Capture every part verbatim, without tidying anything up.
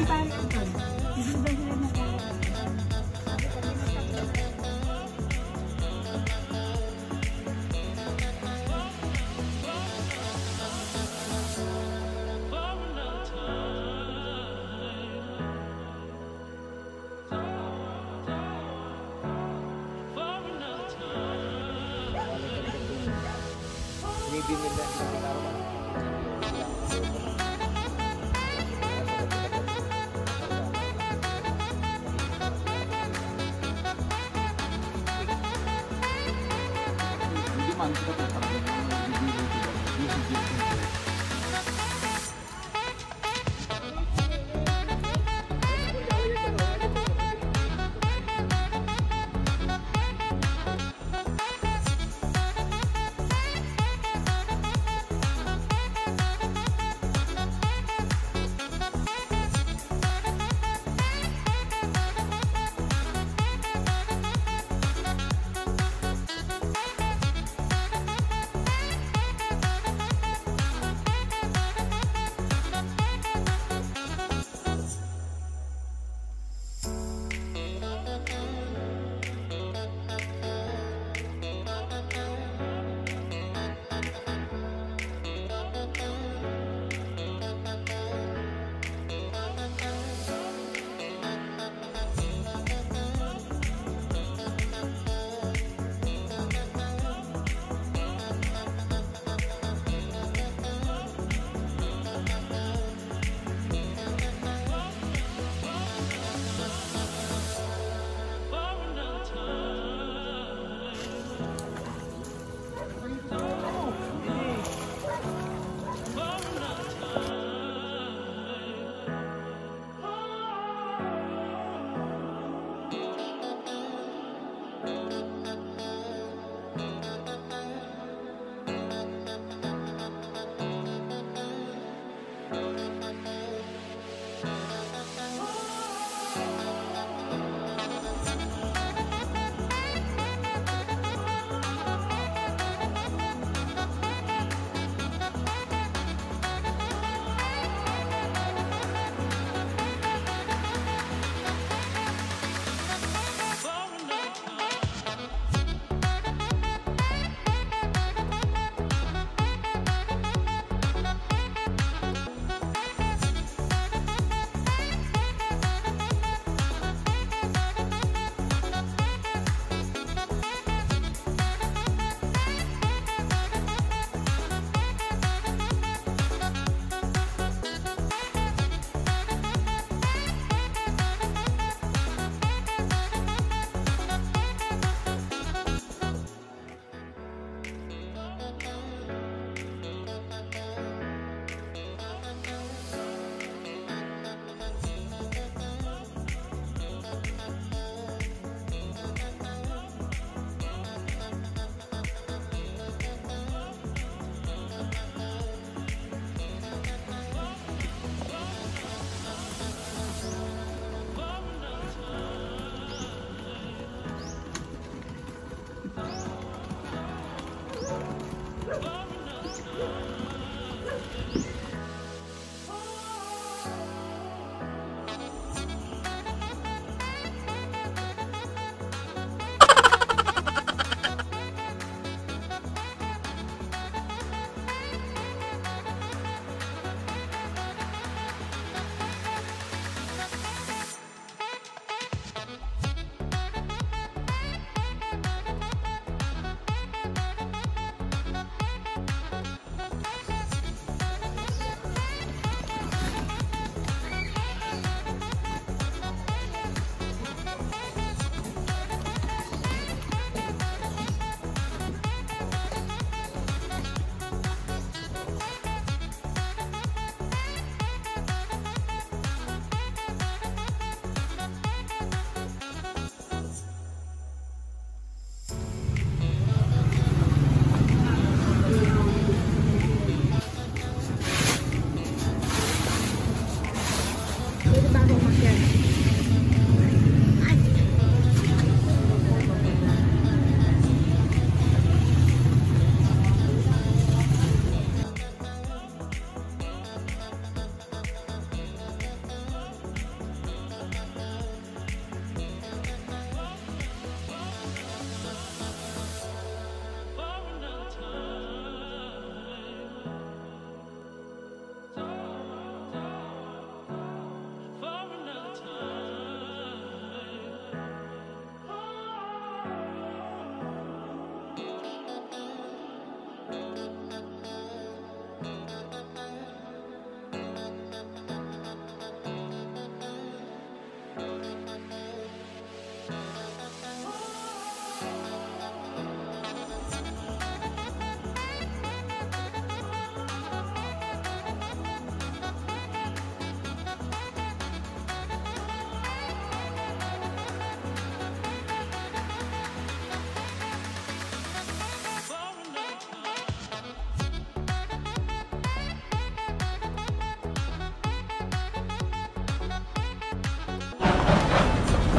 ng pare ito. Hindi ba sila nagkakaroon? Maybe nila hindi man kita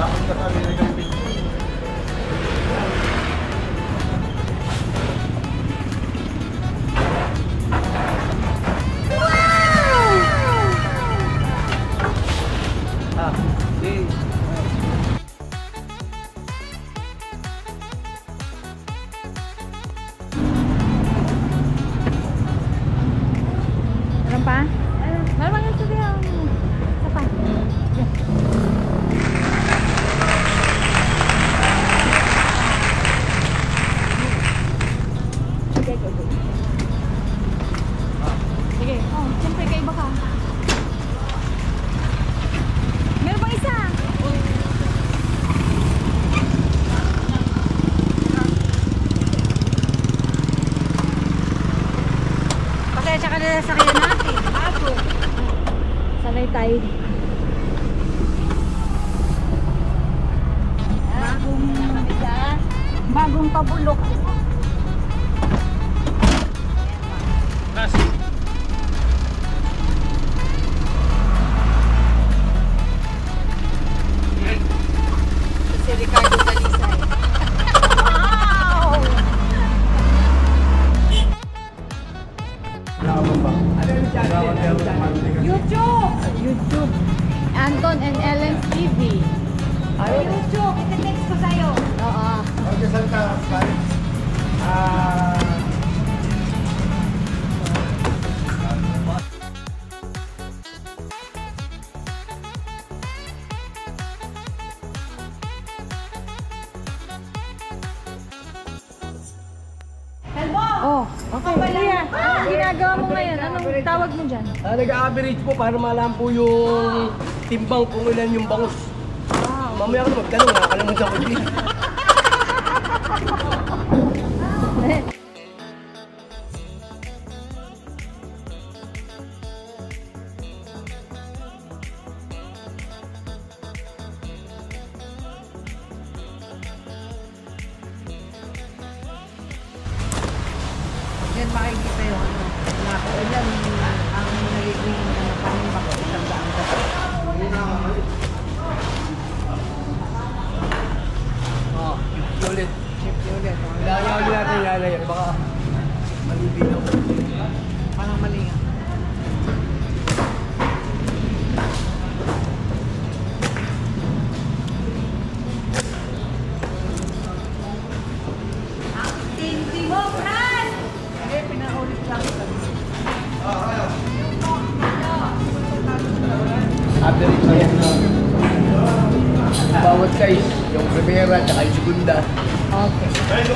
Napunta kami ng Fishpond. Sakyan natin. Bago. Sanay tayo. Bagong bagong pabulok. Nasi. Si Ricardo Talisay. Wow! YouTube! YouTube! Anton and Ellen's T V. YouTube! Iti-text ko sa'yo. Oo. Okay, saan ka? Ah... Oh, okay. Kuya, anong ginagawa mo ngayon? Anong tawag mo dyan? Ah, nag-average po para malaman po yung timbang kung ilan yung bangus. Wow. Mamaya ko na magtanong, nakakalimutan ko din. Yan makikita yung ano, na ilan ang nagiging ano, panimba ko, isang daang dapat. Ah, ulit. Chip ulit. Ilayaw din natin ilayaw. Baka malibinaw. Parang mali nga. Tinti mo, Fran! Eh, pinaulit lang. Average na yan. Bawat size, yung primera at yung segunda. Okay.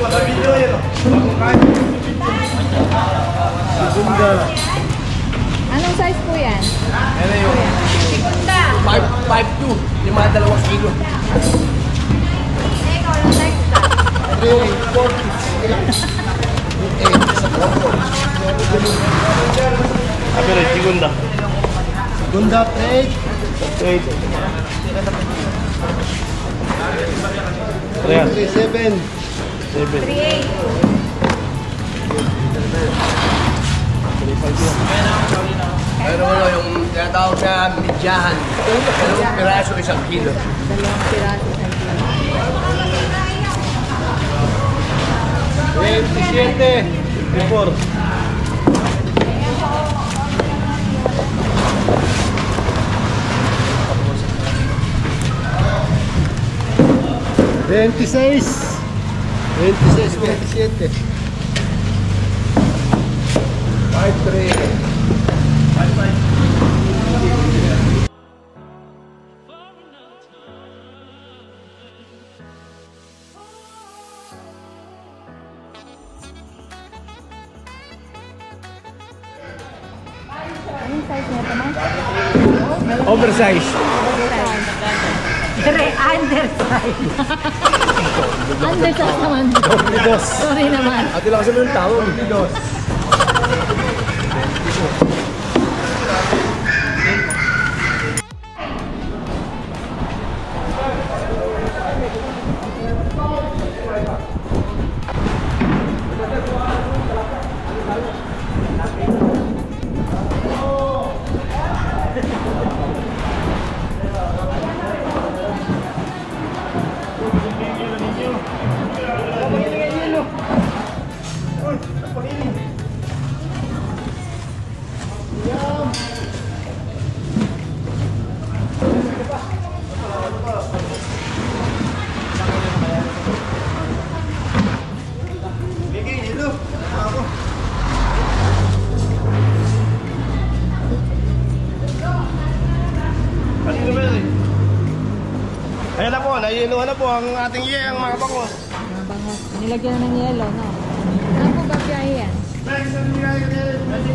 Segunda. Anong size po yan? Ano yung Segunda! five two, lima dalawang kilo. Ikaw, anong size ka? three forty. Average, segunda. Segunda, trade. Trade. Ayan. three seven. Seven. three eight. Pero ano, yung tinatawag na midyahan. Dalawang piraso, isang kilo. Dalawang piraso sa kilo. twenty-seven. twenty-four. Twenty-seis. Twenty-seis, twenty-siete. Five three. Five five. Anong size nito, man? Oversize. Dire, undersize. Undersize naman. Dos. Sorry naman. Ate lang kasi ng tawag. Dos. nayeluhan na po ang ating iyang mga bangos. Mga bangos. Nilagyan na ng yelo, no? Ano po ba biyahe yan?